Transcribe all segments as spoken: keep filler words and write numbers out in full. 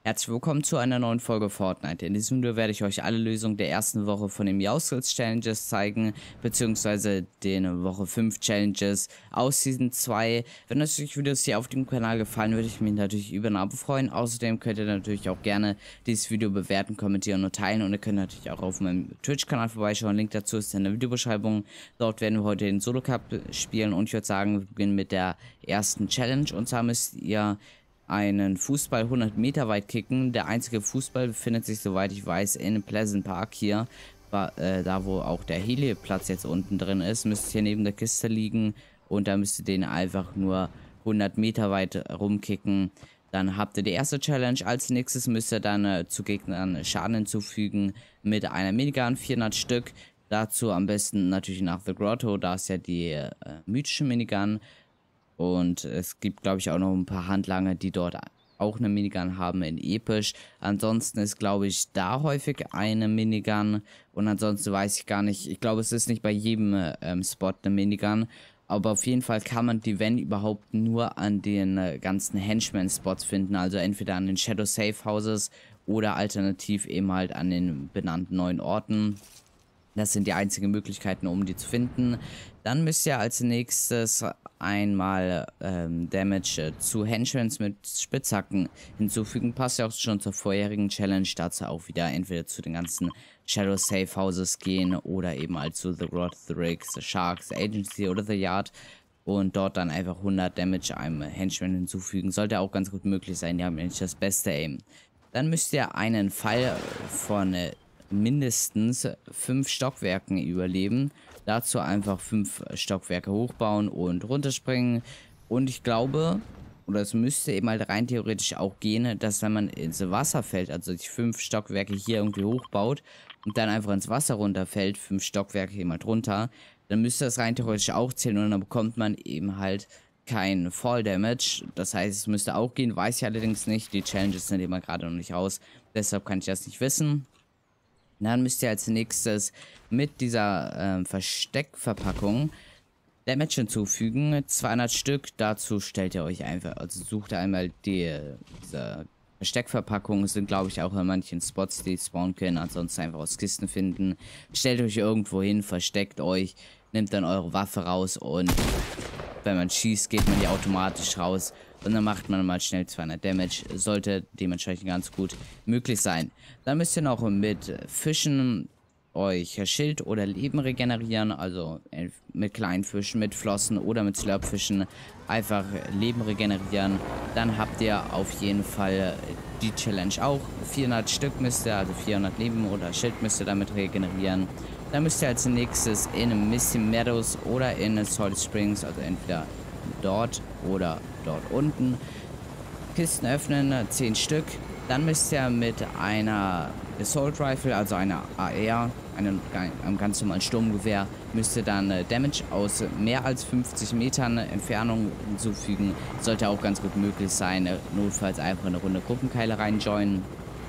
Herzlich willkommen zu einer neuen Folge Fortnite. In diesem Video werde ich euch alle Lösungen der ersten Woche von den Meowskills Challenges zeigen, beziehungsweise den Woche fünf Challenges aus Season zwei. Wenn euch die Videos hier auf dem Kanal gefallen, würde ich mich natürlich über ein Abo freuen. Außerdem könnt ihr natürlich auch gerne dieses Video bewerten, kommentieren und teilen. Und ihr könnt natürlich auch auf meinem Twitch-Kanal vorbeischauen. Link dazu ist in der Videobeschreibung. Dort werden wir heute den Solo Cup spielen und ich würde sagen, wir beginnen mit der ersten Challenge. Und zwar müsst ihr einen Fußball hundert Meter weit kicken. Der einzige Fußball befindet sich, soweit ich weiß, in Pleasant Park hier. Äh, da, wo auch der Heli-Platz jetzt unten drin ist, müsste hier neben der Kiste liegen. Und da müsst ihr den einfach nur hundert Meter weit rumkicken. Dann habt ihr die erste Challenge. Als nächstes müsst ihr dann äh, zu Gegnern Schaden hinzufügen mit einer Minigun, vierhundert Stück. Dazu am besten natürlich nach The Grotto, da ist ja die äh, mythische Minigun. Und es gibt, glaube ich, auch noch ein paar Handlanger, die dort auch eine Minigun haben in episch. Ansonsten ist, glaube ich, da häufig eine Minigun. Und ansonsten weiß ich gar nicht. Ich glaube, es ist nicht bei jedem ähm, Spot eine Minigun. Aber auf jeden Fall kann man die, wenn überhaupt, nur an den äh, ganzen Henchman-Spots finden. Also entweder an den Shadow Safe Houses oder alternativ eben halt an den benannten neuen Orten. Das sind die einzigen Möglichkeiten, um die zu finden. Dann müsst ihr als nächstes einmal ähm, Damage äh, zu Henchmans mit Spitzhacken hinzufügen. Passt ja auch schon zur vorherigen Challenge. Dazu auch wieder entweder zu den ganzen Shadow Safe Houses gehen oder eben halt zu The Rod, The Rigs, The Sharks, The Agency oder The Yard. Und dort dann einfach hundert Damage einem Henchman hinzufügen. Sollte auch ganz gut möglich sein. Die haben nämlich das beste Aim. Dann müsst ihr einen Fall von äh, mindestens fünf Stockwerken überleben. Dazu einfach fünf Stockwerke hochbauen und runterspringen. Und ich glaube, oder es müsste eben halt rein theoretisch auch gehen, dass wenn man ins Wasser fällt, also die fünf Stockwerke hier irgendwie hochbaut und dann einfach ins Wasser runterfällt, fünf Stockwerke eben halt runter, dann müsste das rein theoretisch auch zählen und dann bekommt man eben halt kein Fall Damage. Das heißt, es müsste auch gehen, weiß ich allerdings nicht. Die Challenges sind immer gerade noch nicht aus, deshalb kann ich das nicht wissen. Dann müsst ihr als nächstes mit dieser äh, Versteckverpackung Damage hinzufügen. zweihundert Stück. Dazu stellt ihr euch einfach, also sucht einmal die diese Versteckverpackungen. Sind, glaube ich, auch in manchen Spots, die spawnen können. Ansonsten einfach aus Kisten finden. Stellt euch irgendwo hin, versteckt euch, nimmt dann eure Waffe raus und wenn man schießt, geht man die automatisch raus. Und dann macht man mal schnell zweihundert Damage. Sollte dementsprechend ganz gut möglich sein. Dann müsst ihr noch mit Fischen euch Schild oder Leben regenerieren. Also mit kleinen Fischen, mit Flossen oder mit Slurpfischen einfach Leben regenerieren. Dann habt ihr auf jeden Fall die Challenge auch. vierhundert Stück müsst ihr, also vierhundert Leben oder Schild müsst ihr damit regenerieren. Dann müsst ihr als nächstes in Misty Meadows oder in Salt Springs, also entweder dort oder dort unten, Kisten öffnen, zehn Stück. Dann müsst ihr mit einer Assault Rifle, also einer A R, einem, einem ganz normalen Sturmgewehr, müsst ihr dann Damage aus mehr als fünfzig Metern Entfernung hinzufügen. Sollte auch ganz gut möglich sein, notfalls einfach eine Runde Gruppenkeile reinjoinen.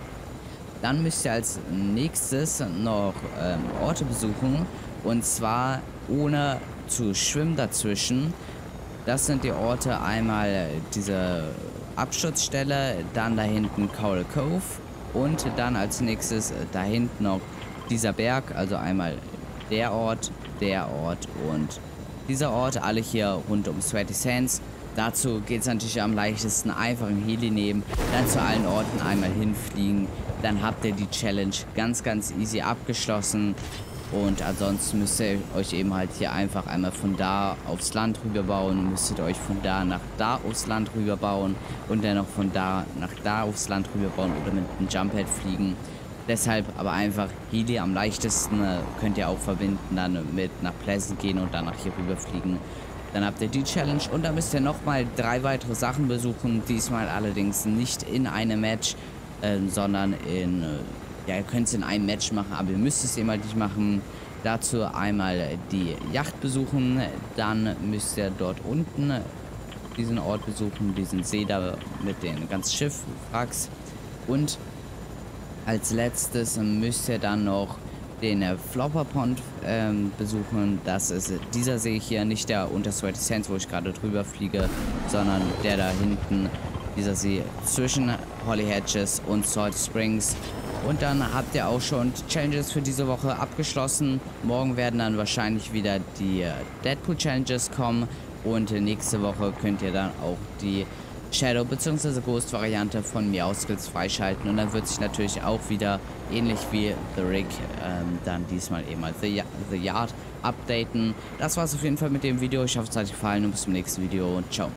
Dann müsst ihr als nächstes noch ähm, Orte besuchen, und zwar ohne zu schwimmen dazwischen. Das sind die Orte, einmal diese Absturzstelle, dann da hinten Coral Cove und dann als nächstes da hinten noch dieser Berg, also einmal der Ort, der Ort und dieser Ort, alle hier rund um Sweaty Sands. Dazu geht es natürlich am leichtesten, einfach ein Heli nehmen, dann zu allen Orten einmal hinfliegen, dann habt ihr die Challenge ganz, ganz easy abgeschlossen. Und ansonsten müsst ihr euch eben halt hier einfach einmal von da aufs Land rüber bauen, müsstet euch von da nach da aufs Land rüber bauen und dann noch von da nach da aufs Land rüber bauen oder mit einem Jump-Pad fliegen. Deshalb aber einfach Heli am leichtesten, äh, könnt ihr auch verbinden, dann mit nach Pleasant gehen und danach hier rüber fliegen. Dann habt ihr die Challenge und dann müsst ihr nochmal drei weitere Sachen besuchen, diesmal allerdings nicht in einem Match, äh, sondern in... Äh, Ja, ihr könnt es in einem Match machen, aber ihr müsst es eben halt nicht machen. Dazu einmal die Yacht besuchen, dann müsst ihr dort unten diesen Ort besuchen, diesen See da mit den ganzen Schiffwracks. Und als letztes müsst ihr dann noch den Flopper Pond ähm, besuchen. Das ist dieser See hier, nicht der unter Sweaty Sands, wo ich gerade drüber fliege, sondern der da hinten. dieser See zwischen Holly Hedges und Salt Springs. Und dann habt ihr auch schon die Challenges für diese Woche abgeschlossen. Morgen werden dann wahrscheinlich wieder die Deadpool Challenges kommen. Und nächste Woche könnt ihr dann auch die Shadow bzw. Ghost Variante von Meowscles freischalten. Und dann wird sich natürlich auch wieder, ähnlich wie The Rig, ähm, dann diesmal eben mal The, The Yard updaten. Das war's auf jeden Fall mit dem Video. Ich hoffe, es hat euch gefallen und bis zum nächsten Video und ciao.